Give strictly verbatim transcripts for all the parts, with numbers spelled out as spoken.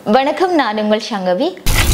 வணக்கம், நான் உங்கள் சங்கவி.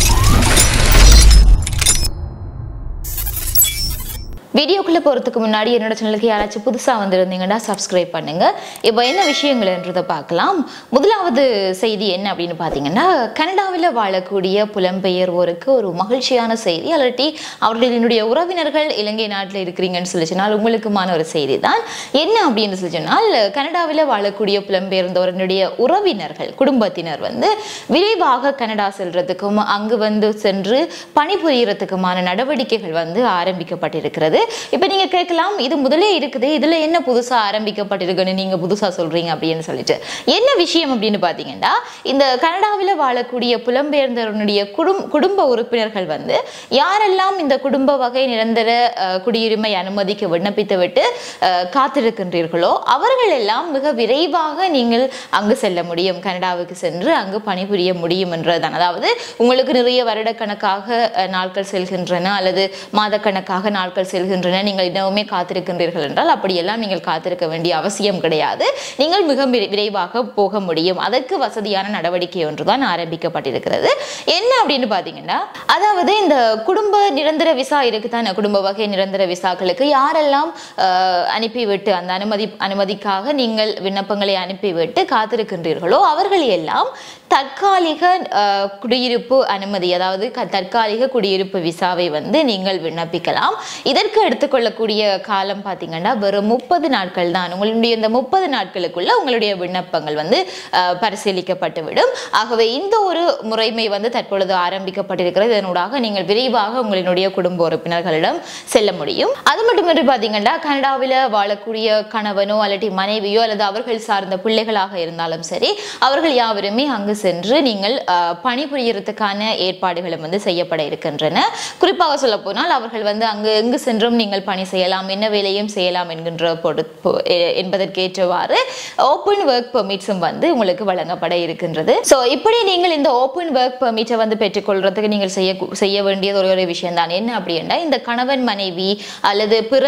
வீடியோக்குள்ளே போகிறதுக்கு முன்னாடி என்னோட சேனலுக்கு யாராச்சும் புதுசாக வந்திருந்தீங்கன்னா சப்ஸ்கிரைப் பண்ணுங்கள். இப்போ என்ன விஷயங்கள்ன்றதை பார்க்கலாம். முதலாவது செய்தி என்ன அப்படின்னு பார்த்தீங்கன்னா, கனடாவில் வாழக்கூடிய புலம்பெயர்வோருக்கு ஒரு மகிழ்ச்சியான செய்தி, அல்லாட்டி அவர்களினுடைய உறவினர்கள் இலங்கை நாட்டில் இருக்கிறீங்கன்னு சொல்லி சொன்னால் உங்களுக்குமான ஒரு செய்தி தான். என்ன அப்படின்னு சொல்லி சொன்னால், கனடாவில் வாழக்கூடிய புலம்பெயர்ந்தோருடைய உறவினர்கள் குடும்பத்தினர் வந்து விரைவாக கனடா செல்றதுக்கும் அங்கு வந்து சென்று பணிபுரியறதுக்குமான நடவடிக்கைகள் வந்து ஆரம்பிக்கப்பட்டிருக்கிறது. இப்போ நீங்க கேட்கலாம், இது முதலே இருக்குது, இதுல என்ன புதுசா ஆரம்பிக்கப்பட்டிருக்குன்னு நீங்க புதுசா சொல்றீங்க அப்படின்னு சொல்லிட்டு. என்ன விஷயம் அப்படின்னு பாத்தீங்கன்னா, இந்த கனடாவில் வாழக்கூடிய புலம்பெயர்ந்தவருடைய குடும்ப குடும்ப உறுப்பினர்கள் வந்து யாரெல்லாம் இந்த குடும்ப வகை நிரந்தர குடியுரிமை அனுமதிக்க விண்ணப்பித்து விட்டு காத்திருக்கின்றீர்களோ அவர்கள் எல்லாம் மிக விரைவாக நீங்கள் அங்கு செல்ல முடியும், கனடாவுக்கு சென்று அங்கு பணிபுரிய முடியும் என்றதுதான். அதாவது உங்களுக்கு நிறைய வருடக்கணக்காக நாட்கள் செல்கின்றன அல்லது மாதக்கணக்காக நாட்கள் செல்கின்றன, நீங்கள் இன்னுமே காத்திருக்கின்றீர்கள் என்றால் அப்படியெல்லாம் நீங்கள் காத்திருக்க வேண்டிய அவசியம் கிடையாது. நீங்கள் மிக விரைவாக போக முடியும். அதற்கு வசதியான நடவடிக்கை ஒன்றுதான் ஆரம்பிக்கப்பட்டிருக்கிறது. என்ன அப்படின்னு பாத்தீங்கன்னா, அதாவது இந்த குடும்ப நிரந்தர விசா இருக்குதான, குடும்ப வகை நிரந்தர விசாக்களுக்கு யாரெல்லாம் அனுப்பிவிட்டு அந்த அனுமதி அனுமதிக்காக நீங்கள் விண்ணப்பங்களை அனுப்பிவிட்டு காத்திருக்கின்றீர்களோ அவர்கள் எல்லாம் தற்காலிக குடியிருப்பு அனுமதி, அதாவது தற்காலிக குடியிருப்பு விசாவை வந்து நீங்கள் விண்ணப்பிக்கலாம். இதற்கு எடுத்துக்கொள்ளக்கூடிய காலம் பார்த்தீங்கன்னா வெறும் முப்பது நாட்கள் தான். உங்களுடைய இந்த முப்பது நாட்களுக்குள்ள உங்களுடைய விண்ணப்பங்கள் வந்து பரிசீலிக்கப்பட்டுவிடும். ஆகவே இந்த ஒரு முறைமை வந்து தற்பொழுது ஆரம்பிக்கப்பட்டிருக்கிறது. இதனூடாக நீங்கள் விரைவாக உங்களுடைய குடும்ப உறுப்பினர்களிடம் செல்ல முடியும். அது மட்டுமின்றி பார்த்தீங்கன்னா, கனடாவில் வாழக்கூடிய கணவனோ அல்லது மனைவியோ அல்லது அவர்கள் சார்ந்த பிள்ளைகளாக இருந்தாலும் சரி, அவர்கள் யாவருமே அங்கு சென்று நீங்கள் பணிபுரியறதுக்கான ஏற்பாடுகளும் வந்து செய்யப்பட இருக்கின்றன. குறிப்பாக சொல்ல போனால் அவர்கள் வந்து அங்கு எங்கு சென்றும் நீங்கள் பணி செய்யலாம், என்ன வேலையும் செய்யலாம் என்கின்ற என்பதற்கேற்றவாறு ஓப்பன் ஒர்க் பெர்மிட்ஸும் வந்து உங்களுக்கு வழங்கப்பட இருக்கின்றது. ஸோ இப்படி நீங்கள் இந்த ஓப்பன் ஒர்க் பெர்மிட்டை வந்து பெற்றுக்கொள்றதுக்கு நீங்கள் செய்ய செய்ய வேண்டியது ஒரு ஒரு விஷயம் தான். என்ன அப்படின்னா, இந்த கணவன் மனைவி அல்லது பிற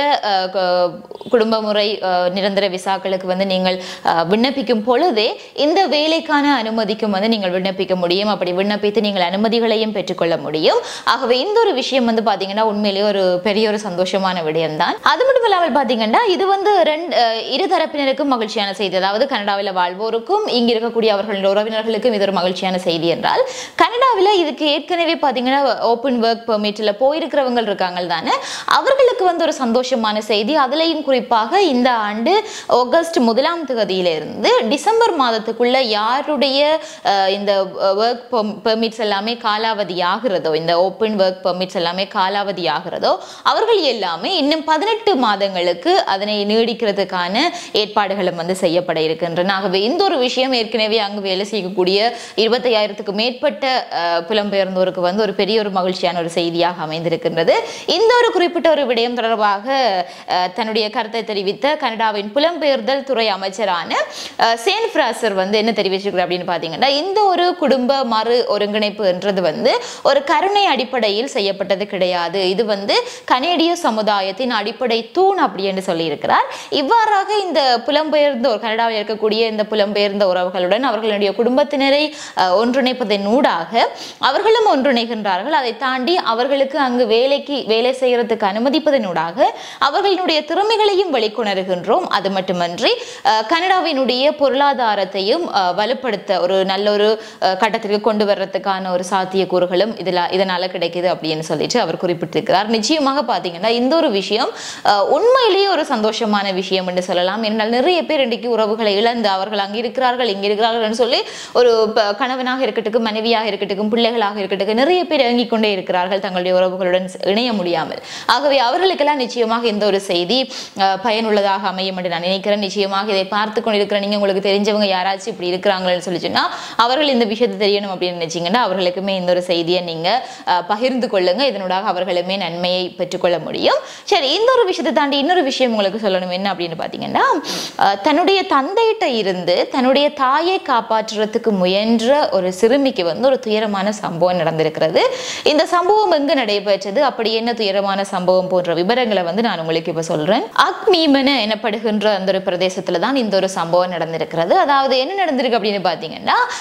குடும்ப முறை நிரந்தர விசாக்களுக்கு வந்து நீங்கள் விண்ணப்பிக்கும் பொழுதே இந்த வேலைக்கான அனுமதிக்கும் வந்து நீங்கள் விண்ணப்பிக்க முடியும். அப்படி விண்ணப்பித்து நீங்கள் அனுமதிகளையும் பெற்றுக்கொள்ள முடியும். ஆகவே இந்த ஒரு விஷயம் வந்து பாத்தீங்கன்னா உண்மையிலேயே ஒரு பெரிய ஒரு சந்தோஷமான விடயம் தான். அது மட்டும் இல்லாமல் பாத்தீங்கன்னா, இது வந்து ரெண்டு இரு தரப்பினருக்கும் மகிழ்ச்சியான செய்தி. அதாவது கனடாவில் வாழ்வோருக்கும் இங்க இருக்கக்கூடிய அவர்களுடைய உறவினர்களுக்கும் இது ஒரு மகிழ்ச்சியான செய்தி என்றால், கனடாவில் இதுக்கு ஏற்கனவே பாத்தீங்கன்னா ஓப்பன் ஒர்க் பெர்மிட்ல போயிருக்கிறவங்க இருக்காங்க தானே, அவர்களுக்கு வந்து ஒரு சந்தோஷமான செய்தி. அதுலயும் குறிப்பாக இந்த ஆண்டு ஆகஸ்ட் முதலாம் தேதியிலிருந்து டிசம்பர் மாதத்துக்குள்ள யாருடைய இந்த ஒர்க் பெர்மிட்ஸ் எல்லாமே காலாவதி ஆகிறதோ, இந்த ஓப்பன் ஒர்க் பெர்மிட்ஸ் எல்லாமே காலாவதி ஆகிறதோ அவர்கள் எல்லாமே இன்னும் பதினெட்டு மாதங்களுக்கு அதனை நீடிக்கிறதுக்கான ஏற்பாடுகளும் வந்து செய்யப்பட இருக்கின்றன. ஆகவே இந்த ஒரு விஷயம் ஏற்கனவே அங்கு வேலை செய்யக்கூடிய இருபத்தி ஐயாயிரத்துக்கு மேற்பட்ட புலம்பெயர்ந்தோருக்கு வந்து ஒரு பெரிய ஒரு மகிழ்ச்சியான ஒரு செய்தியாக அமைந்திருக்கின்றது. இந்த ஒரு குறிப்பிட்ட ஒரு விடயம் தொடர்பாக தன்னுடைய கருத்தை தெரிவித்த கனடாவின் புலம்பெயர்தல் துறை அமைச்சரான சேன் ஃப்ராசர் வந்து என்ன தெரிவிச்சிருக்கிறார் அப்படின்னு பாத்தீங்கன்னா, இந்த ஒரு குடும்ப மறு ஒருங்கிணைப்பு என்றது வந்து ஒரு கருணை அடிப்படையில் செய்யப்பட்டது கிடையாது, இது வந்து கனேடிய சமுதாயத்தின் அடிப்படை தூண் அப்படி என்று சொல்லி இருக்கிறார். இவ்வாறாக இந்த புலம்பெயர்ந்த ஒரு கனடாவில் இருக்கக்கூடிய இந்த புலம்பெயர்ந்த உறவுகளுடன் அவர்களுடைய குடும்பத்தினரை ஒன்றிணைப்பதன் ஊடாக அவர்களும் ஒன்றிணைகின்றார்கள். அதை தாண்டி அவர்களுக்கு அங்கு வேலைக்கு வேலை செய்யறதுக்கு அனுமதிப்பதனூடாக அவர்களுடைய திறமைகளையும் வெளிக்கொணர்கின்றோம். அது மட்டுமன்றி கனடாவினுடைய பொருளாதாரத்தையும் வலுப்படுத்த ஒரு நல்ல ஒரு கட்டத்திற்கு கொண்டு வர்றதுக்கான ஒரு சாத்தியக்கூறுகளும் இதில் இதனால கிடைக்குது அப்படின்னு சொல்லிட்டு அவர் குறிப்பிட்டிருக்கிறார். நிச்சயமாக பார்த்தீங்கன்னா இந்த ஒரு விஷயம் உண்மையிலேயே ஒரு சந்தோஷமான விஷயம் என்று சொல்லலாம். என்னால் நிறைய பேர் இன்றைக்கு உறவுகளை இழந்து அவர்கள் அங்கே இருக்கிறார்கள் இங்கே இருக்கிறார்கள் சொல்லி ஒரு கணவனாக இருக்கட்டும், மனைவியாக இருக்கட்டும், பிள்ளைகளாக இருக்கட்டும், நிறைய பேர் இறங்கிக் கொண்டே இருக்கிறார்கள் தங்களுடைய உறவுகளுடன் இணைய முடியாமல். ஆகவே அவர்களுக்கெல்லாம் நிச்சயமாக இந்த ஒரு செய்தி பயனுள்ளதாக அமையும் என்று நான் நினைக்கிறேன். நிச்சயமாக இதை பார்த்து கொண்டிருக்கிற நீங்க உங்களுக்கு தெரிஞ்சவங்க யாராச்சும் இப்படி இருக்கிறாங்கன்னு சொல்லி சொன்னா அவர்கள் இந்த விஷயத்தை தெரியணும் அப்படின்னு நினைச்சீங்கன்னா அவர்களுக்குமே இந்த ஒரு செய்தியை நீங்க பகிர்ந்து கொள்ளுங்க. இதனூடாக அவர்களுமே நன்மையை பெற்றுக்கொள்ள முடியும். சரி, இந்த ஒரு விஷயத்தை தாண்டி இன்னொரு விஷயம் உங்களுக்கு சொல்லணும். என்ன அப்படின்னு பாத்தீங்கன்னா, தன்னுடைய தந்தையிட்ட இருந்து தன்னுடைய தாயை காப்பாற்றுறதுக்கு முயன்ற ஒரு சிறுமிக்கு வந்து ஒரு துயரமான சம்பவம் நடந்திருக்கிறது. இந்த சம்பவம் எங்கு நடைபெற்றது, அப்படி என்ன துயரமான சம்பவம் போன்ற விவரங்களை வந்து நான் உங்களுக்கு இப்ப சொல்றேன். அக்மீமன எனப்படுகின்ற அந்த ஒரு பிரதேசத்துல தான் இந்த ஒரு சம்பவம் நடந்திருக்கிறது. அதாவது என்ன நடந்திருக்கு அப்படின்னு பாத்தீங்கன்னா,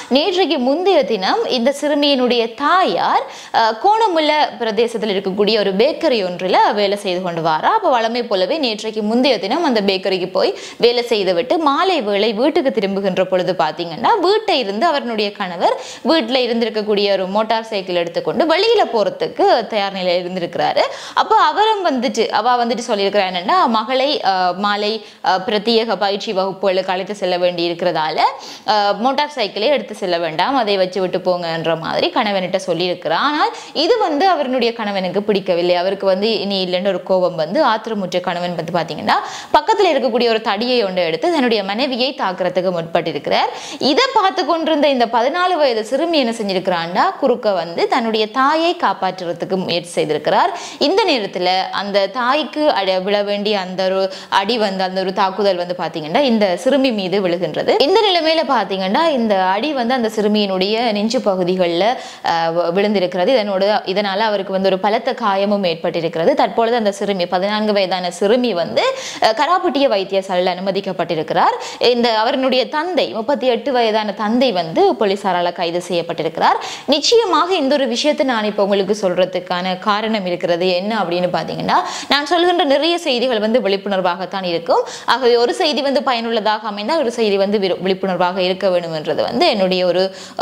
நேற்றைக்கு முந்தைய தினம் இந்த சிறுமியினுடைய தாயார் கோணமுல்ல பிரதேசத்தில் இருக்கக்கூடிய ஒரு பேக்கரி ஒன்றில் வேலை செய்து கொண்டு வாரா. அப்போ வளமை போலவே நேற்றைக்கு முந்தைய தினம் அந்த பேக்கரிக்கு போய் வேலை செய்துவிட்டு மாலை வேளை வீட்டுக்கு திரும்புகின்ற பொழுது பார்த்தீங்கன்னா வீட்டை இருந்து அவருடைய கணவர் வீட்டில் இருந்திருக்கக்கூடிய ஒரு மோட்டார் சைக்கிள் எடுத்துக்கொண்டு வெளியில போறதுக்கு தயார் நிலையில் இருந்திருக்கிறாரு. அப்போ அவரும் வந்துட்டு அவ வந்துட்டு சொல்லியிருக்கிறா என்னன்னா, மகளை மாலை பிரத்யேக பயிற்சி வகுப்புகளுக்கு அழைத்து செல்ல வேண்டி இருக்கிறதால மோட்டார் சைக்கிளை எடுத்து செல்ல வேண்டாம், அதை வச்சு விட்டு போங்கன்ற மாதிரி கணவன்கிட்ட சொல்லியிருக்கிறார். ஆனால் இது வந்து அவருடைய கணவனுக்கு பிடிக்கவில்லை. அவருக்கு வந்து இனி இல்லைன்னு ஒரு கோபம் வந்து ஆத்திரமுற்ற கணவன் வந்து பார்த்தீங்கன்னா பக்கத்தில் இருக்கக்கூடிய ஒரு தடியை ஒன்று எடுத்து தன்னுடைய மனைவியை தாக்குறதுக்கு முற்பட்டிருக்கிறார். இதை பார்த்து கொண்டிருந்த இந்த பதினாலு வயது சிறுமி என்ன செஞ்சிருக்கிறான்டா, குறுக்க வந்து தன்னுடைய தாயை காப்பாற்றுறதுக்கு முயற்சி செய்திருக்கிறார். இந்த நேரத்தில் அந்த தாய்க்கு விழ வேண்டிய அந்த ஒரு அடி வந்து அந்த ஒரு தாக்குதல் வந்து பார்த்தீங்கன்னா இந்த சிறுமி மீது விழுகின்றது. இந்த நிலைமையில பார்த்தீங்கன்னா இந்த அடி வந்து அந்த சிறுமியினுடைய நெஞ்சு பகுதிகளில் விழுந்திருக்கிறது. இதனோட இதனால அவருக்கு வந்து ஒரு பலத்த காயமும் ஏற்பட்டிருக்கிறது. தற்பொழுது அந்த சிறுமி பதினான்கு வயதான சிறுமி வந்து கராப்பட்டிய வைத்தியசாலையில் அனுமதிக்கப்பட்டிருக்கிறார். இந்த அவருடைய தந்தை முப்பத்தி எட்டு வயதான தந்தை வந்து போலீசாரால் கைது செய்யப்பட்டிருக்கிறார். நிச்சயமாக இந்த ஒரு விஷயத்தை நான் இப்போ உங்களுக்கு சொல்றதுக்கான காரணம் இருக்கிறது என்ன அப்படின்னு பார்த்தீங்கன்னா, நான் சொல்கின்ற நிறைய செய்திகள் வந்து விழிப்புணர்வாகத்தான் இருக்கும். ஆகவே ஒரு செய்தி வந்து பயனுள்ளதாக அமைந்தால் ஒரு செய்தி வந்து விழிப்புணர்வாக இருக்க வேண்டும் என்றது வந்து என்னுடைய ஒரு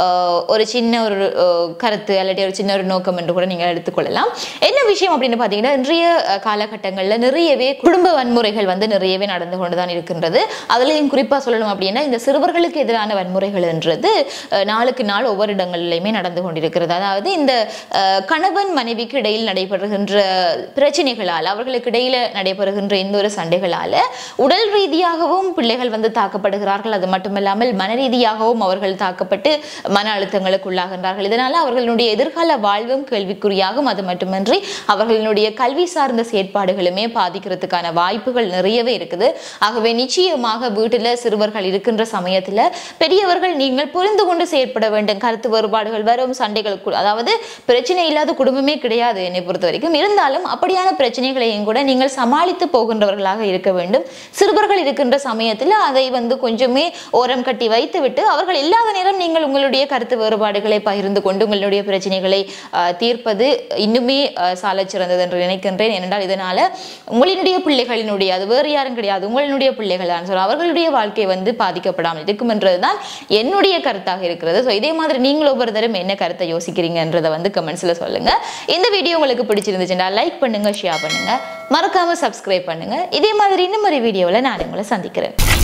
ஒரு சின்ன ஒரு கருத்து அல்லது ஒரு சின்ன ஒரு நோக்கம் என்று கூட நீங்கள் எடுத்துக்கொள்ளலாம். என்ன விஷயம் அப்படின்னு பார்த்தீங்கன்னா, இன்றைய காலகட்டங்களில் நிறையவே குடும்ப வன்முறைகள் வந்து நிறையவே நடந்து கொண்டுதான் இருக்கின்றது. அதுலேயும் குறிப்பாக சொல்லணும் அப்படின்னா இந்த சிறுவர்களுக்கு எதிரான வன்முறைகள் என்றது நாளுக்கு நாள் ஒவ்வொரு இடங்களிலுமே நடந்து கொண்டிருக்கிறது. அதாவது இந்த கணவன் மனைவிக்கு இடையில் நடைபெறுகின்ற பிரச்சனைகளால் அவர்களுக்கு இடையில நடைபெறுகின்ற இந்த ஒரு சண்டைகளால உடல் ரீதியாகவும் பிள்ளைகள் வந்து தாக்கப்படுகிறார்கள். அது மட்டுமில்லாமல் மன ரீதியாகவும் அவர்கள் தாக்கப்பட்டு மன அழுத்தங்களுக்கு உள்ளாகின்றார்கள். இதனால அவர்களுடைய எதிர்கால வாழ்வும் கேள்விக்குறியாகும். அது மட்டுமின்றி அவர்களுடைய கல்வி சார்ந்த செயற்பாடுகளுமே பாதிக்கிறதுக்கான வாய்ப்புகள் நிறையவே இருக்குது. ஆகவே நிச்சயமாக வீட்டில் சிறுவர்கள் இருக்கின்ற சமயத்துல பெரியவர்கள் நீங்கள் புரிந்து கொண்டு செயற்பட வேண்டும். கருத்து வேறுபாடுகள் வரும், சண்டைகள், அதாவது பிரச்சனை இல்லாத குடும்பமே கிடையாது என்னை பொறுத்த வரைக்கும். இருந்தாலும் அப்படியான பிரச்சனைகளையும் கூட நீங்கள் சமாளித்து போகின்றவர்களாக இருக்க வேண்டும். சிறுவர்கள் இருக்கின்ற சமயத்தில் அதை வந்து கொஞ்சமே ஓரம் கட்டி வைத்துவிட்டு அவர்கள் இல்லாத நேரம் நீங்கள் உங்களுடைய கருத்து வேறுபாடுகளை பகிர்ந்து கொண்டு உங்களுடைய பிரச்சனைகளை தீர்ப்பது இன்னுமே சால சிறந்தது என்று நினைக்கின்றேன். ஏனென்றால் இதனால உங்களுடைய பிள்ளைகளினுடைய, அது வேறு யாரும் கிடையாது, உங்களுடைய பிள்ளைகள் தான் சொல்ல அவர்களுடைய வாழ்க்கை வந்து பாதிக்கப்படாமல் இருக்கும் என்றதுதான் என்னுடைய கருத்தாக இருக்கிறது. ஸோ இதே மாதிரி நீங்கள் ஒவ்வொரு தரம் என்ன கருத்தை யோசிக்கிறீங்கன்றதை வந்து கமெண்ட்ஸ்ல சொல்லுங்க. இந்த வீடியோ உங்களுக்கு பிடிச்சிருந்துச்சுன்னா லைக் பண்ணுங்க, ஷேர் பண்ணுங்க, மறக்காம சப்ஸ்கிரைப் பண்ணுங்க. இதே மாதிரி இன்னும் ஒரு வீடியோவில் நான் உங்களை சந்திக்கிறேன்.